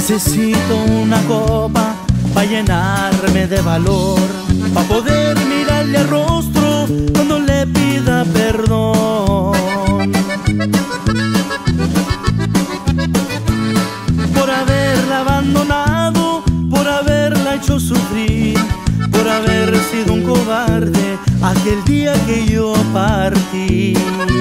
Necesito una copa pa' llenarme de valor, pa' poder mirarle al rostro cuando le pida perdón. Por haberla abandonado, por haberla hecho sufrir, por haber sido un cobarde aquel día que yo partí.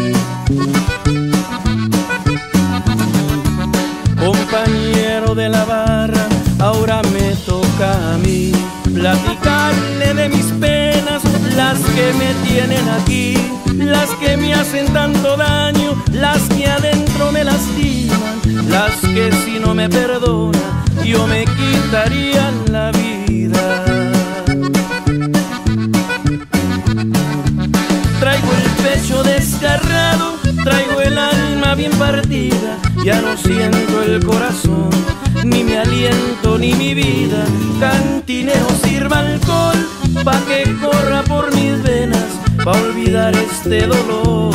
Compañero de la barra, ahora me toca a mí platicarle de mis penas, las que me tienen aquí, las que me hacen tanto daño, las que adentro me lastiman, las que si no me perdona yo me quitaría la vida. Traigo el pecho desgarrado, traigo el alma bien partida, ya no siento el corazón, ni mi aliento ni mi vida. Cantinero, sirva alcohol pa' que corra por mis venas, pa' olvidar este dolor.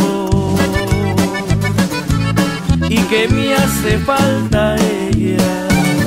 Y que me hace falta ella.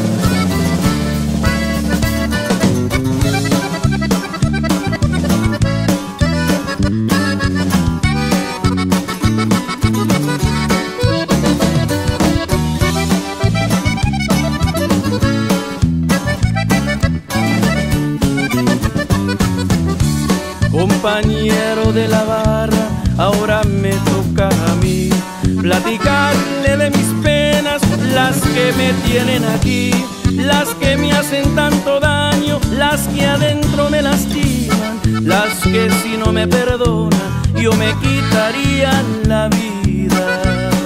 Compañero de la barra, ahora me toca a mí platicarle de mis penas, las que me tienen aquí, las que me hacen tanto daño, las que adentro me lastiman, las que si no me perdona yo me quitaría la vida.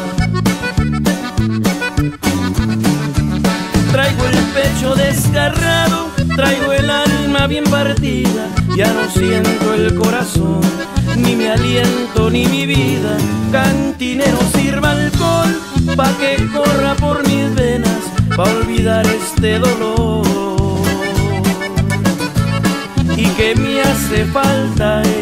Traigo el pecho desgarrado, traigo el alma bien partida, ya no siento el corazón, ni mi aliento ni mi vida. Cantinero, sirva alcohol pa' que corra por mis venas, pa' olvidar este dolor. Y que me hace falta